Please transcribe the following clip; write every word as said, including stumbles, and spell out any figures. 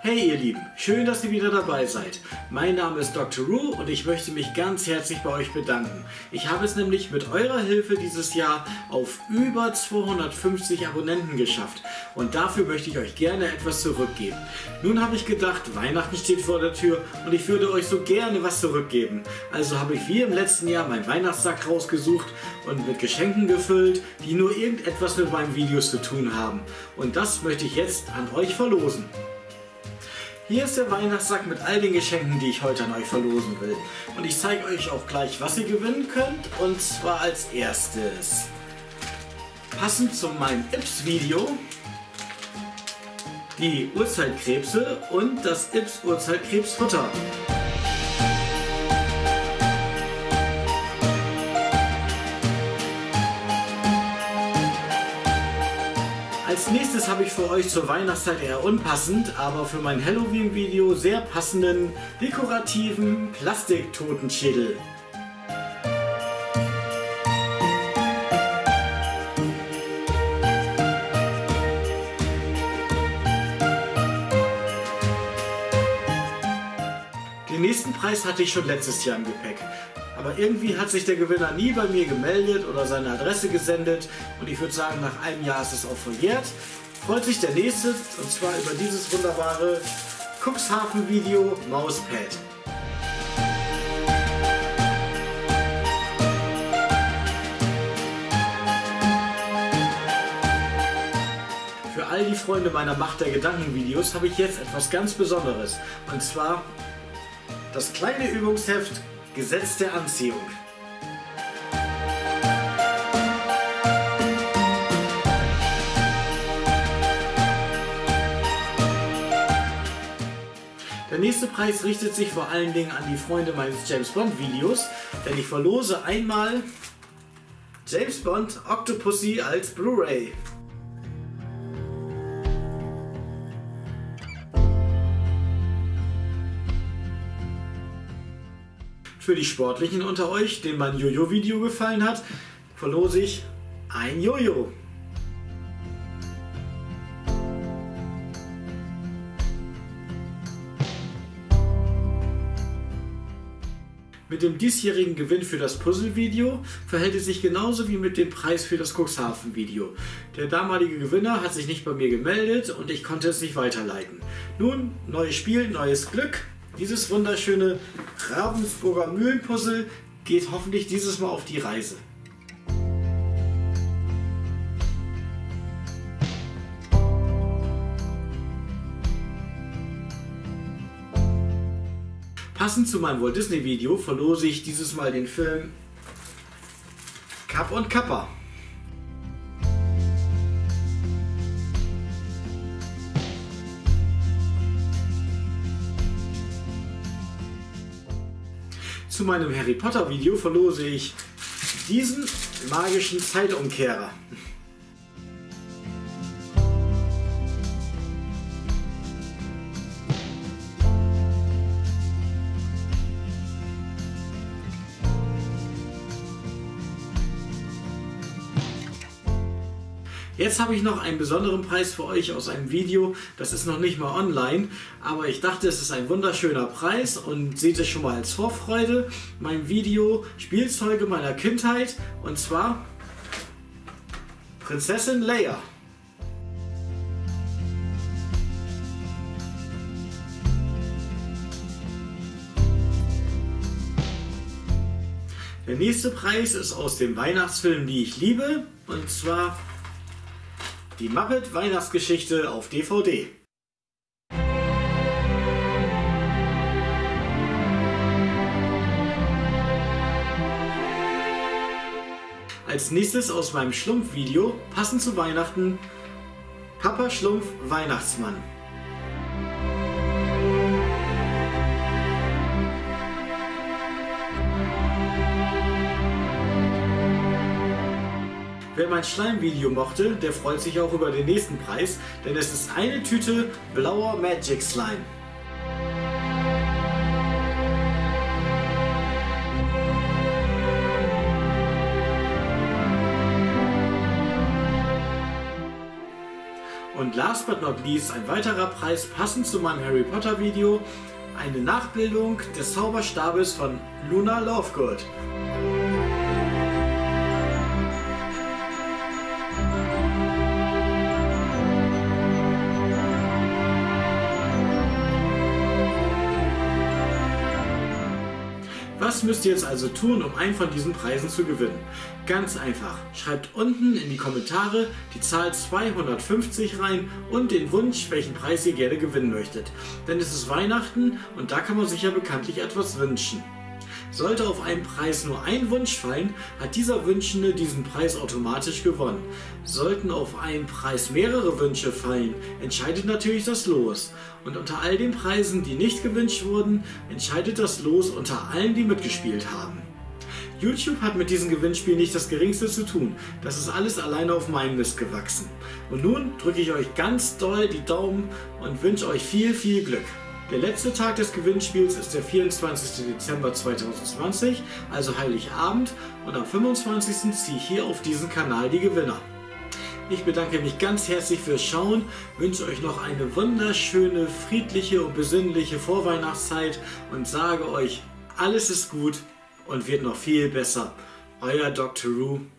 Hey ihr Lieben, schön, dass ihr wieder dabei seid. Mein Name ist Doktor Ru und ich möchte mich ganz herzlich bei euch bedanken. Ich habe es nämlich mit eurer Hilfe dieses Jahr auf über zweihundertfünfzig Abonnenten geschafft und dafür möchte ich euch gerne etwas zurückgeben. Nun habe ich gedacht, Weihnachten steht vor der Tür und ich würde euch so gerne was zurückgeben. Also habe ich wie im letzten Jahr meinen Weihnachtssack rausgesucht und mit Geschenken gefüllt, die nur irgendetwas mit meinen Videos zu tun haben. Und das möchte ich jetzt an euch verlosen. Hier ist der Weihnachtssack mit all den Geschenken, die ich heute an euch verlosen will. Und ich zeige euch auch gleich, was ihr gewinnen könnt. Und zwar als erstes, passend zu meinem Ips-Video, die Urzeitkrebse und das Ips Urzeitkrebsfutter. Als nächstes habe ich für euch zur Weihnachtszeit eher unpassend, aber für mein Halloween-Video sehr passenden, dekorativen Plastiktotenschädel. Den nächsten Preis hatte ich schon letztes Jahr im Gepäck. Aber irgendwie hat sich der Gewinner nie bei mir gemeldet oder seine Adresse gesendet und ich würde sagen, nach einem Jahr ist es auch verjährt. Freut sich der nächste und zwar über dieses wunderbare Cuxhaven-Video Mauspad. Für all die Freunde meiner Macht der Gedanken-Videos habe ich jetzt etwas ganz Besonderes und zwar das kleine Übungsheft Gesetz der Anziehung. Der nächste Preis richtet sich vor allen Dingen an die Freunde meines James Bond Videos, denn ich verlose einmal James Bond Octopussy als Blu-ray. Für die Sportlichen unter euch, denen mein Jojo-Video gefallen hat, verlose ich ein Jojo. Mit dem diesjährigen Gewinn für das Puzzle-Video verhält es sich genauso wie mit dem Preis für das Cuxhaven-Video. Der damalige Gewinner hat sich nicht bei mir gemeldet und ich konnte es nicht weiterleiten. Nun, neues Spiel, neues Glück. Dieses wunderschöne Ravensburger Mühlenpuzzle geht hoffentlich dieses Mal auf die Reise. Passend zu meinem Walt Disney Video verlose ich dieses Mal den Film Cap und Kappa. Zu meinem Harry Potter Video verlose ich diesen magischen Zeitumkehrer. Jetzt habe ich noch einen besonderen Preis für euch aus einem Video, das ist noch nicht mal online, aber ich dachte, es ist ein wunderschöner Preis und seht es schon mal als Vorfreude. Mein Video Spielzeuge meiner Kindheit und zwar Prinzessin Leia. Der nächste Preis ist aus dem Weihnachtsfilm, die ich liebe, und zwar die Muppet Weihnachtsgeschichte auf D V D. Als nächstes aus meinem Schlumpf-Video, passend zu Weihnachten, Papa Schlumpf Weihnachtsmann. Wer mein Schleim-Video mochte, der freut sich auch über den nächsten Preis, denn es ist eine Tüte blauer Magic Slime. Und last but not least ein weiterer Preis passend zu meinem Harry Potter Video, eine Nachbildung des Zauberstabes von Luna Lovegood. Was müsst ihr jetzt also tun, um einen von diesen Preisen zu gewinnen? Ganz einfach. Schreibt unten in die Kommentare die Zahl zweihundertfünfzig rein und den Wunsch, welchen Preis ihr gerne gewinnen möchtet. Denn es ist Weihnachten und da kann man sich ja bekanntlich etwas wünschen. Sollte auf einen Preis nur ein Wunsch fallen, hat dieser Wünschende diesen Preis automatisch gewonnen. Sollten auf einen Preis mehrere Wünsche fallen, entscheidet natürlich das Los. Und unter all den Preisen, die nicht gewünscht wurden, entscheidet das Los unter allen, die mitgespielt haben. YouTube hat mit diesem Gewinnspiel nicht das Geringste zu tun. Das ist alles alleine auf meinem Mist gewachsen. Und nun drücke ich euch ganz doll die Daumen und wünsche euch viel, viel Glück. Der letzte Tag des Gewinnspiels ist der vierundzwanzigste Dezember zweitausendzwanzig, also Heiligabend, und am fünfundzwanzigsten ziehe ich hier auf diesen Kanal die Gewinner. Ich bedanke mich ganz herzlich fürs Schauen, wünsche euch noch eine wunderschöne, friedliche und besinnliche Vorweihnachtszeit und sage euch, alles ist gut und wird noch viel besser. Euer Doktor Ru.